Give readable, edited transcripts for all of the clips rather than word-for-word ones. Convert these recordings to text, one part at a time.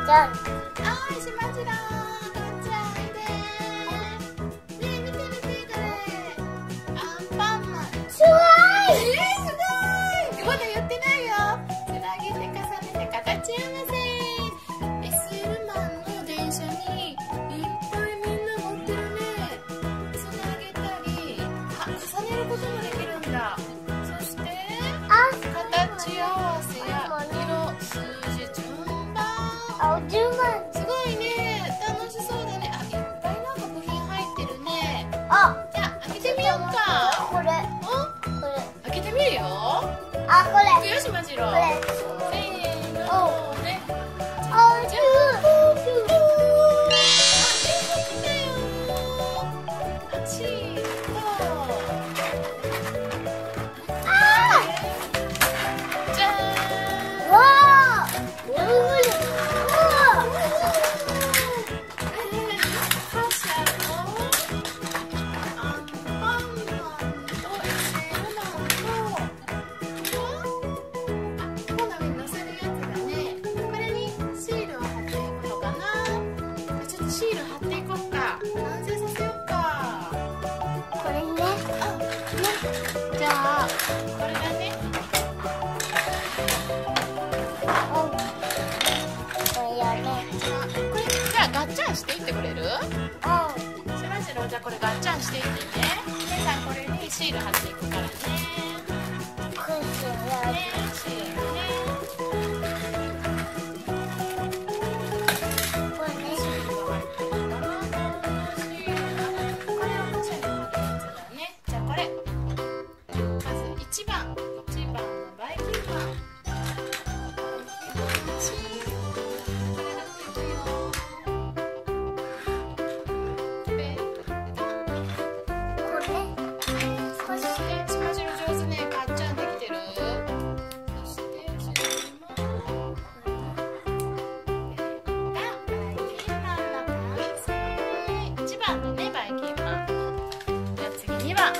ちゃん。 はい、しまじろう。こっちおいで。ねえ、見て見て、これ。アンパンマン。 すごい。 すごい。まだやってないよ。つなげて重ねて形合わせ。SL マンの電車にいっぱいみんな乗ってるね。つなげたり、重ねることもできるんだ。そして形合わせや色、数字、順番。 10万。 すごいね。楽しそうだね。いっぱいなんか部品入ってるね。 あ、 じゃあ開けてみようか。 これ。 開けてみるよ。 これ。 よし、まじろう。 これ。 せーので。じゃあシート。じゃーん。 わあ。 覇者のアンパンマンと SL マンと好みに乗せるやつだね。これにシールを貼っていくのかな。ちょっとシール貼っていこうか。完成させようか。 これね。 じゃあこれだね。 これやね。 これじゃあガッチャンしていってくれる？しまじろう、じゃあこれガッチャンしていってね。姉さんこれにシール貼っていくからね。 これやね、シールね。 これね。 シールが入ってるかな。シールがこれをおもちゃに貼るやつだね。じゃあこれまず1番のバイキンマン。シールこれ貼っていくよ。ペッタこれ。 そしてしまじろう上手ね。ガッチャンできてる？そして後ろにもペッタバイキンマンの完成。1番だね、バイキンマン。じゃあ次2番の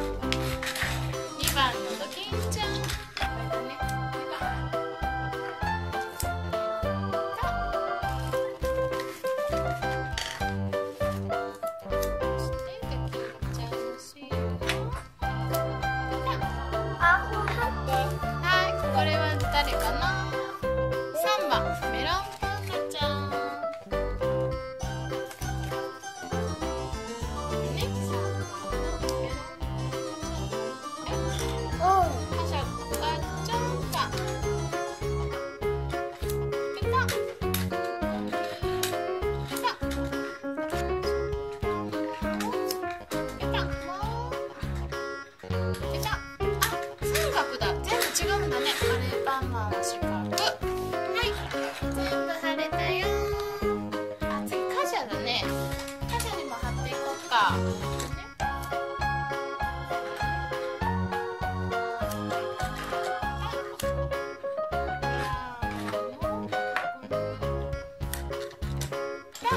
ドキンちゃん。これだね、2番。そしてドキンちゃんのシールをはい、これは誰かな。3番メロンパンナちゃんね。3番のメロンパンナちゃん。覇者ガッチャンか。ペタペタペタもうペタ。三角だ。全部違うんだね。カレーパンマンは四角。はい、全部貼れたよ。次カシャだね。カシャにも貼っていこうか。あ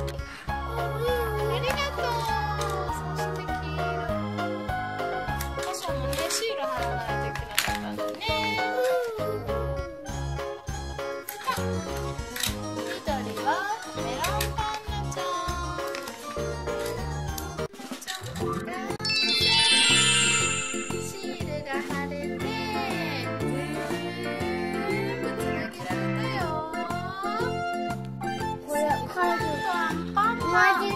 りがとう。そして黄色。カシャもね、シール貼らないといけなかったんだね。緑はメロンパンナちゃん。シールが貼れて全部つなげられたよ。 これ、 アンパンマン。 マジ